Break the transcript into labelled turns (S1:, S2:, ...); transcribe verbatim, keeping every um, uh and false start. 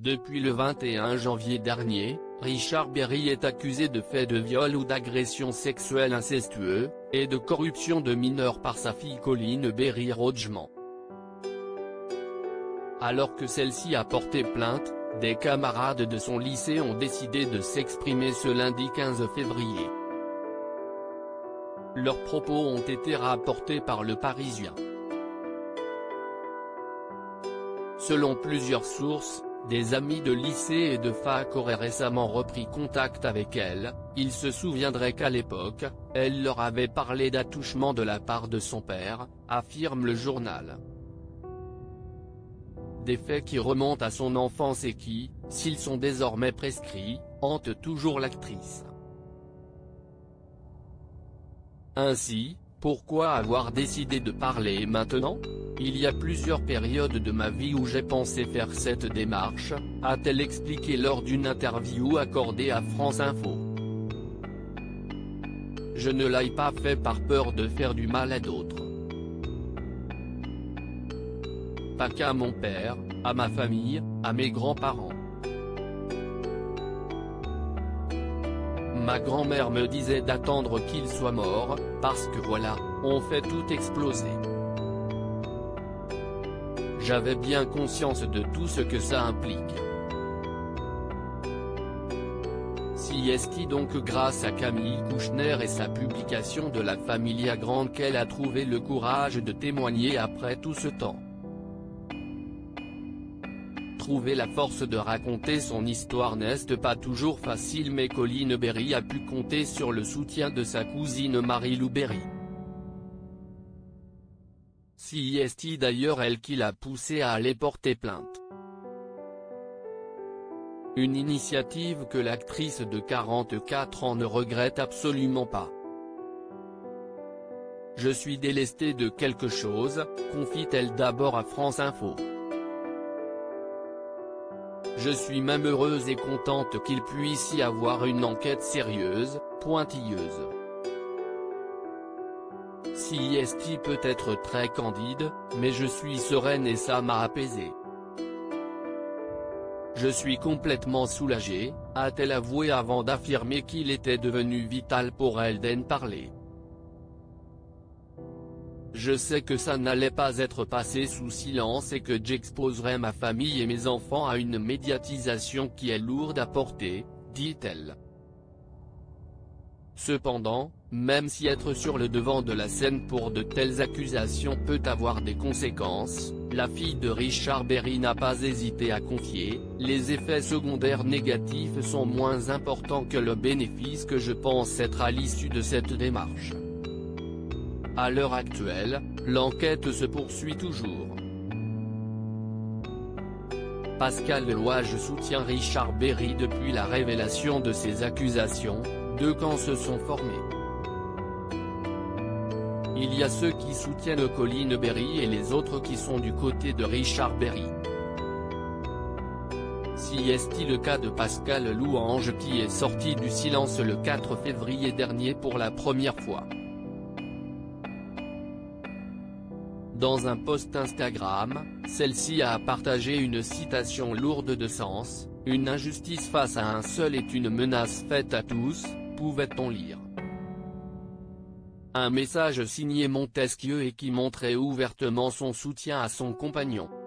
S1: Depuis le vingt et un janvier dernier, Richard Berry est accusé de faits de viol ou d'agression sexuelle incestueux, et de corruption de mineurs par sa fille Colline Berry-Rodgman. Alors que celle-ci a porté plainte, des camarades de son lycée ont décidé de s'exprimer ce lundi quinze février. Leurs propos ont été rapportés par Le Parisien. Selon plusieurs sources, des amis de lycée et de fac auraient récemment repris contact avec elle. Ils se souviendraient qu'à l'époque, elle leur avait parlé d'attouchement de la part de son père, affirme le journal. Des faits qui remontent à son enfance et qui, s'ils sont désormais prescrits, hantent toujours l'actrice. Ainsi, pourquoi avoir décidé de parler maintenant ? Il y a plusieurs périodes de ma vie où j'ai pensé faire cette démarche, a-t-elle expliqué lors d'une interview accordée à France Info. Je ne l'ai pas fait par peur de faire du mal à d'autres. Pas qu'à mon père, à ma famille, à mes grands-parents. Ma grand-mère me disait d'attendre qu'il soit mort, parce que voilà, on fait tout exploser. J'avais bien conscience de tout ce que ça implique. Si est donc grâce à Camille Kouchner et sa publication de La Familia Grande qu'elle a trouvé le courage de témoigner après tout ce temps. Trouver la force de raconter son histoire n'est pas toujours facile, mais Colline Berry a pu compter sur le soutien de sa cousine Marie-Lou Berry. Si est d'ailleurs elle qui l'a poussée à aller porter plainte. Une initiative que l'actrice de quarante-quatre ans ne regrette absolument pas. Je suis délestée de quelque chose, confie-t-elle d'abord à France Info. Je suis même heureuse et contente qu'il puisse y avoir une enquête sérieuse, pointilleuse. Si est peut être très candide, mais je suis sereine et ça m'a apaisée. Je suis complètement soulagée, a-t-elle avoué avant d'affirmer qu'il était devenu vital pour elle d'en parler. Je sais que ça n'allait pas être passé sous silence et que j'exposerai ma famille et mes enfants à une médiatisation qui est lourde à porter, dit-elle. Cependant, même si être sur le devant de la scène pour de telles accusations peut avoir des conséquences, la fille de Richard Berry n'a pas hésité à confier, les effets secondaires négatifs sont moins importants que le bénéfice que je pense être à l'issue de cette démarche. À l'heure actuelle, l'enquête se poursuit toujours. Pascal Loage soutient Richard Berry depuis la révélation de ces accusations, deux camps se sont formés. Il y a ceux qui soutiennent Colline Berry et les autres qui sont du côté de Richard Berry. Si est le cas de Pascal Louange qui est sorti du silence le quatre février dernier pour la première fois. Dans un post Instagram, celle-ci a partagé une citation lourde de sens, « Une injustice face à un seul est une menace faite à tous », pouvait-on lire. Un message signé Montesquieu et qui montrait ouvertement son soutien à son compagnon.